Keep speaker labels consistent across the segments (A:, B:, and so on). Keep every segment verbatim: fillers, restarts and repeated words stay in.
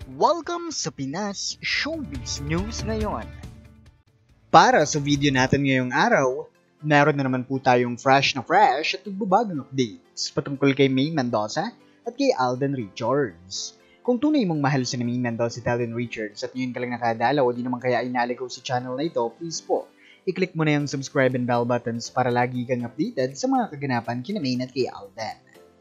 A: Welcome sa Pinas Showbiz News ngayon. Para sa video natin ngayong araw, meron na naman po tayong fresh na fresh at nagbabagong updates patungkol kay Maine Mendoza at kay Alden Richards. Kung tunay mong mahal si Maine Mendoza at Alden Richards at ngayon ka lang nakadalaw o di naman kaya inaligaw sa channel na ito, please po, i-click mo na yung subscribe and bell buttons para lagi kang updated sa mga kaganapan kina Maine at kay Alden.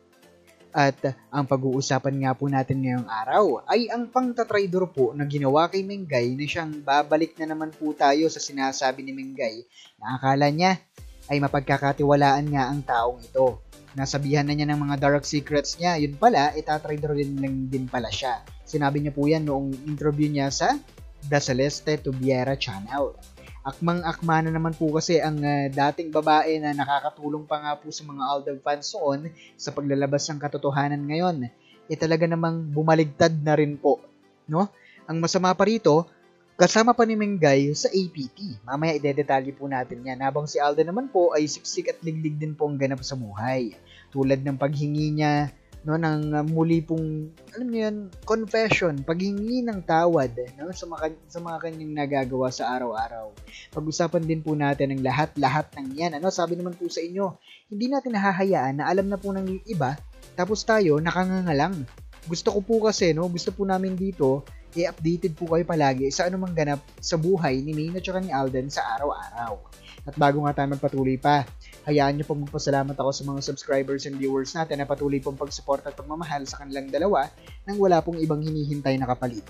A: At ang pag-uusapan nga po natin ngayong araw ay ang pangtatraidor po na ginawa kay Mengay na siyang babalik na naman po tayo sa sinasabi ni Mengay na akala niya ay mapagkakatiwalaan nga ang taong ito. Nasabihan na niya ng mga dark secrets niya, yun pala, itatraidor din lang din pala siya. Sinabi niya po yan noong interview niya sa The Celeste Tubiera Channel. Akmang-akma na naman po kasi ang uh, dating babae na nakakatulong pa nga po sa mga Alden fans noon sa paglalabas ng katotohanan ngayon. E talaga namang bumaligtad na rin po, no? Ang masama pa rito, kasama pa ni Mengay sa A P T. Mamaya idedetalye po natin yan. Habang si Alden naman po ay siksik at liglig din po ang ganap sa buhay. Tulad ng paghingi niya no ng uh, muli pong alam niyo yan, confession, paghingi ng tawad no sa mga sa mga kanyang nagagawa sa araw-araw. Pag-usapan din po natin ang lahat-lahat ng yan. Ano, sabi naman po sa inyo, hindi natin nahahayaan na alam na po ng iba tapos tayo nakangangalang. Gusto ko po kasi no, gusto po namin dito i-updated po kayo palagi sa anumang ganap sa buhay ni Maine at saka ni Alden sa araw-araw. At bago nga tayo magpatuloy pa, hayaan niyo pong magpasalamat ako sa mga subscribers and viewers natin na patuloy pong pagsuporta at pagmamahal sa kanilang dalawa nang wala pong ibang hinihintay na kapalit.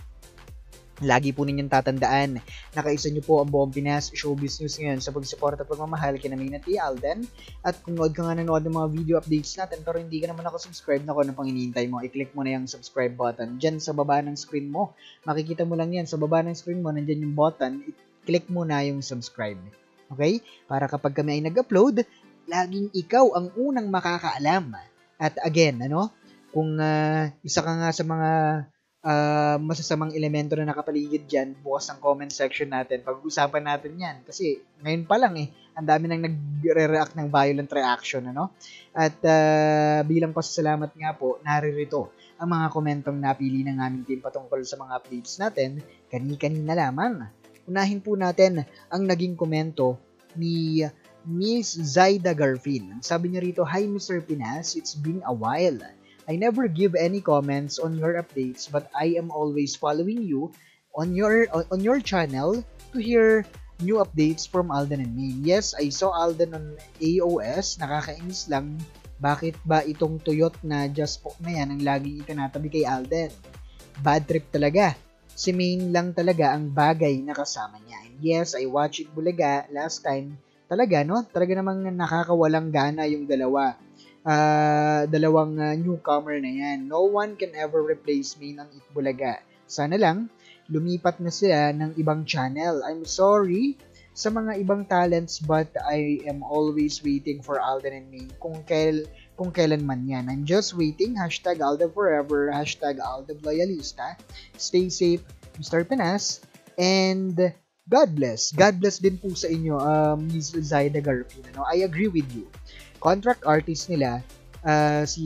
A: Lagi po ninyong tatandaan, nakaisa niyo po ang buong Pinas Showbiz News ngayon sa pagsuporta at pagmamahal kina Maine at Alden. At kung nood ka nga nanood ng mga video updates natin pero hindi ka naman nakasubscribe na ko na pang hinihintay mo, i-click mo na yung subscribe button dyan sa baba ng screen mo. Makikita mo lang yan, sa baba ng screen mo, nandyan yung button, i-click mo na yung subscribe. Okay? Para kapag kami ay nag-upload, laging ikaw ang unang makakaalam. At again, ano, kung uh, isa ka nga sa mga uh, masasamang elemento na nakapaligid dyan, bukas ang comment section natin. Pag-usapan natin yan. Kasi ngayon pa lang eh, ang dami nang nagre-react ng violent reaction. Ano? At uh, bilang pasasalamat nga po, naririto ang mga komentong napili ng aming team patungkol sa mga updates natin, kani-kanina lamang. Unahin po natin ang naging komento ni Miss Zaida Garfin. Sabi niya rito, "Hi Mister Pinas, it's been a while. I never give any comments on your updates but I am always following you on your on your channel to hear new updates from Alden and Maine. Yes, I saw Alden on A O S. Nakakainis lang. Bakit ba itong tuyot na just po na yan ang laging itinatabi kay Alden? Bad trip talaga. Si Maine lang talaga ang bagay na kasama niya. And yes, I watched it Bulaga last time. Talaga, no? Talaga namang nakakawalang gana yung dalawa. Uh, dalawang uh, newcomer na yan. No one can ever replace Maine ang Itbulaga. Sana lang, lumipat na sila ng ibang channel. I'm sorry sa mga ibang talents but I am always waiting for Alden and Maine kung kail kung kailan man yan. I'm just waiting. Hashtag Alden forever. Hashtag Alden loyalista. Stay safe, Mister Pinas. And God bless. God bless din po sa inyo, um, Miss Zaida Garfin. No? I agree with you. Contract artist nila, uh, si,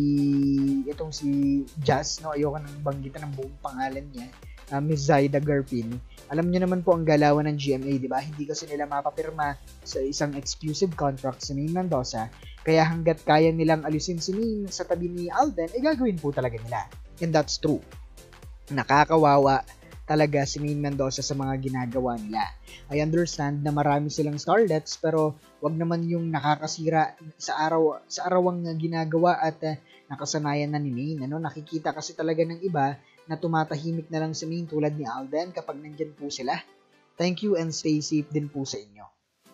A: itong si Jazz, no? Ayoko nang banggitan ng buong pangalan niya. Uh, Miss Zaida Garfin. Alam niyo naman po ang galawan ng G M A, di ba? Hindi kasi nila mapapirma sa isang exclusive contract sa Maine Mendoza. Kaya hanggat kaya nilang alisin si Maine sa tabi ni Alden, eh gagawin po talaga nila. And that's true. Nakakawawa talaga si Maine Mendoza sa mga ginagawa nila. I understand na marami silang starlets pero wag naman yung nakakasira sa araw sa arawang ginagawa at uh, nakasanayan na ni Maine. Ano? Nakikita kasi talaga ng iba na tumatahimik na lang si Maine tulad ni Alden kapag nandyan po sila. Thank you and stay safe din po sa inyo.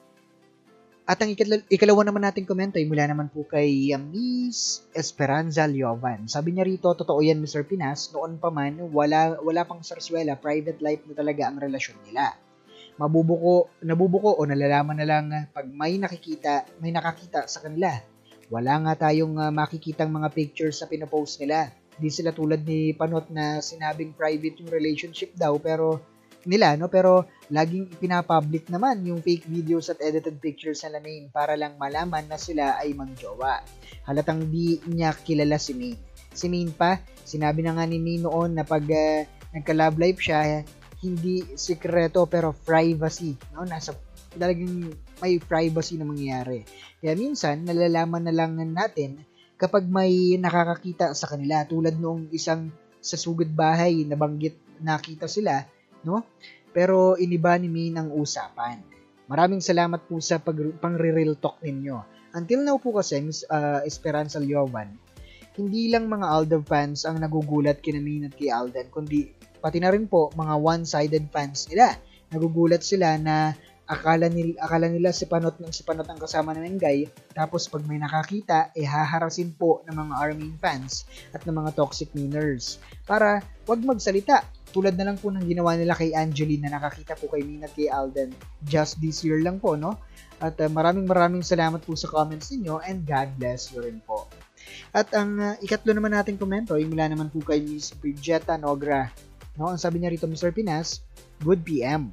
A: At ang ikala- ikalawa naman nating komento ay mula naman po kay uh, Miss Esperanza Liovan. Sabi niya rito, totoo yan Mister Pinas, noon pa man, wala, wala pang sarswela, private life na talaga ang relasyon nila. Mabubuko, nabubuko o nalalaman na lang pag may nakikita, may nakakita sa kanila. Wala nga tayong uh, makikitang mga pictures sa pinopost nila. Di sila tulad ni Panot na sinabing private yung relationship daw pero nila, no? Pero laging pinapublic naman yung fake videos at edited pictures na Maine para lang malaman na sila ay magjowa. Halatang di niya kilala si Maine. Si Maine pa, sinabi na nga ni Maine noon na pag uh, nagka-love life siya, hindi sikreto pero privacy, no? Nasa talagang may privacy na mangyayari. Kaya minsan, nalalaman na lang natin kapag may nakakakita sa kanila, tulad noong isang sa sugod bahay, nabanggit, nakita sila, no? Pero iniba ni Maine ang usapan. Maraming salamat po sa pag, pang-real talk ninyo. Until now po kasi, Miss uh, Esperanza Liovan, hindi lang mga Alden fans ang nagugulat kina Maine at kay Alden, kundi pati na rin po mga one-sided fans nila. Nagugulat sila na akala nila, akala nila si Panot ng si Panot ang kasama ng Mengay, tapos pag may nakakita, eh haharasin po ng mga Armin fans at ng mga toxic meaners para wag magsalita. Tulad na lang po ng ginawa nila kay Angeline na nakakita po kay Maine at kay Alden just this year lang po, no? At uh, maraming maraming salamat po sa comments ninyo and God bless you rin po. At ang uh, ikatlo naman nating komento ay mula naman po kay Miss Bridgetta Nogra. No, ang sabi niya rito, Mister Pinas, good P M.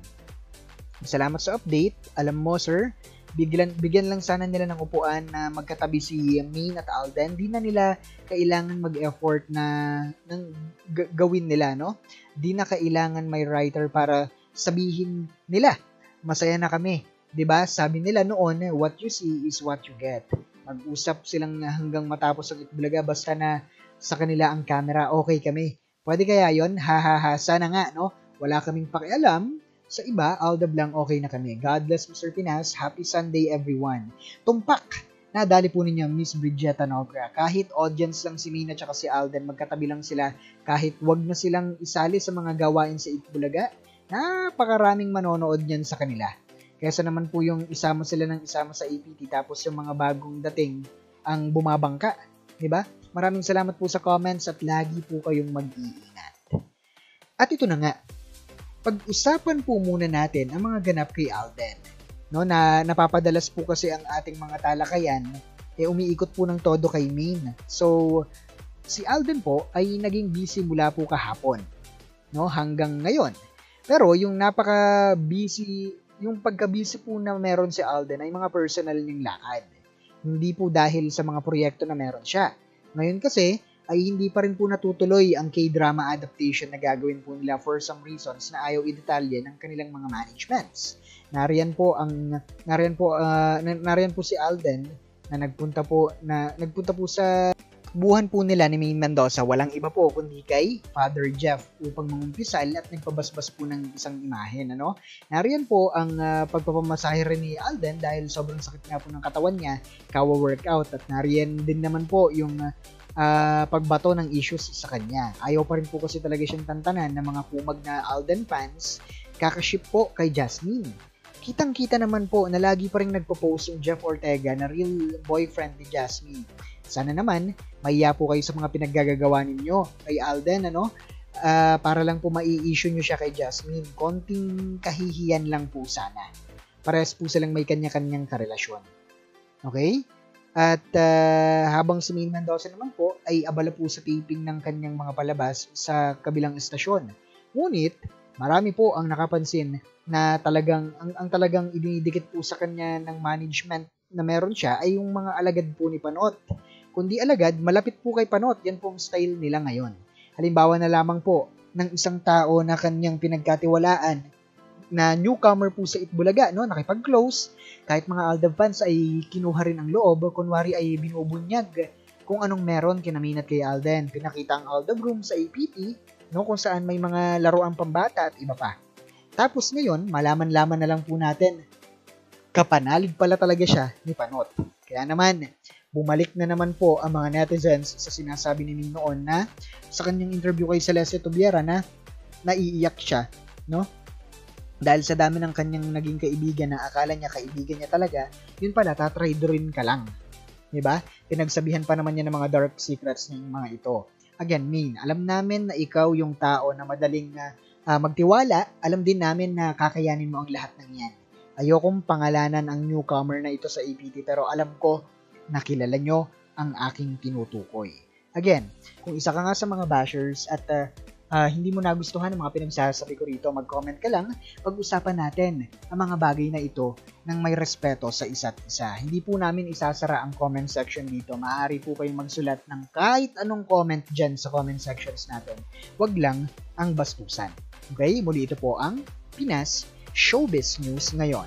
A: Salamat sa update. Alam mo, sir, bigyan, bigyan lang sana nila ng upuan na magkatabi si Maine at Alden. Di na nila kailangan mag-effort na ng g- gawin nila, no? Di na kailangan may writer para sabihin nila, masaya na kami. 'Di ba? Sabi nila noon, what you see is what you get. Mag-usap silang hanggang matapos ang Itbulaga basta na sa kanila ang camera, okay kami. Pwede kaya yon? Ha ha ha, sana nga, no? Wala kaming pakialam. Sa iba, Aldab lang, okay na kami. God bless Mister Pinas. Happy Sunday, everyone. Tumpak! Nadali po ninyo Miss Bridgetta Nogra. Kahit audience lang si Mina at si Alden, magkatabi lang sila. Kahit wag na silang isali sa mga gawain sa Itbulaga, napakaraming manonood niyan sa kanila. Kaysa naman po yung isama sila ng isama sa A P T tapos yung mga bagong dating ang bumabangka. Diba? Maraming salamat po sa comments at lagi po kayong mag-iingat. At ito na nga, pag-usapan po muna natin ang mga ganap kay Alden. No, na napapadalas po kasi ang ating mga talakayan, eh umiikot po ng todo kay Maine. So, si Alden po ay naging busy mula po kahapon, no, hanggang ngayon. Pero yung napaka-busy, yung pagka-busy po na meron si Alden ay mga personal niyang lakad. Hindi po dahil sa mga proyekto na meron siya. Ngayon kasi, ay hindi pa rin po natutuloy ang K-drama adaptation na gagawin po nila for some reasons na ayaw i-detalye ng kanilang mga managements. Nariyan po ang nariyan po uh, nariyan po si Alden na nagpunta po na nagpunta po sa buhan po nila ni Maine Mendoza, walang iba po kundi kay Father Jeff upang mangumpisal at nagpabasbas po ng isang imahen, ano? Nariyan po ang uh, pagpapamasahe rin ni Alden dahil sobrang sakit nga po ng katawan niya, kawa-workout, at nariyan din naman po yung uh, Uh, pagbato ng issues sa kanya. Ayaw pa rin po kasi talaga siyang tantanan ng mga kumag na Alden fans, kakaship po kay Jasmine. Kitang-kita naman po na lagi pa rin nagpo-post yung Jeff Ortega na real boyfriend ni Jasmine. Sana naman, maiya po kayo sa mga pinaggagawa ninyo kay Alden, ano? Uh, para lang po mai-issue nyo siya kay Jasmine. Konting kahihiyan lang po sana. Parehas po silang may kanya-kanyang karelasyon. Okay? At uh, habang si Maine Mendoza naman po ay abala po sa taping ng kanyang mga palabas sa kabilang estasyon. Ngunit, marami po ang nakapansin na talagang, ang, ang talagang idinidikit po sa kanya ng management na meron siya ay yung mga alagad po ni Panot. Kundi alagad, malapit po kay Panot, yan po ang style nila ngayon. Halimbawa na lamang po ng isang tao na kanyang pinagkatiwalaan na newcomer po sa Itbulaga, no, nakipag-close, kahit mga Aldab fans ay kinuha rin ang loob, kunwari ay binubunyag kung anong meron kina Maine at kay Alden. Pinakita ang Aldab room sa A P T, no, kung saan may mga laruang pambata at iba pa. Tapos ngayon, malaman-laman na lang po natin, kapanalig pala talaga siya ni Panot. Kaya naman, bumalik na naman po ang mga netizens sa sinasabi ni Maine noon na sa kanyang interview kay Celeste Tobiera na naiiyak siya, no? Dahil sa dami ng kanyang naging kaibigan na akala niya kaibigan niya talaga, yun pala, tatraidorin ka lang. Diba? Pinagsabihan pa naman niya ng mga dark secrets ng mga ito. Again, Maine, alam namin na ikaw yung tao na madaling uh, magtiwala, alam din namin na kakayanin mo ang lahat ng yan. Ayokong pangalanan ang newcomer na ito sa A P T pero alam ko na kilala nyo ang aking tinutukoy. Again, kung isa ka nga sa mga bashers at uh, ah, hindi mo nagustuhan ang mga pinagsasabi ko rito, mag-comment ka lang. Pag-usapan natin ang mga bagay na ito ng may respeto sa isa't isa. Hindi po namin isasara ang comment section dito. Maaari po kayong magsulat ng kahit anong comment dyan sa comment sections natin. Huwag lang ang bastusan. Okay? Muli ito po ang Pinas Showbiz News ngayon.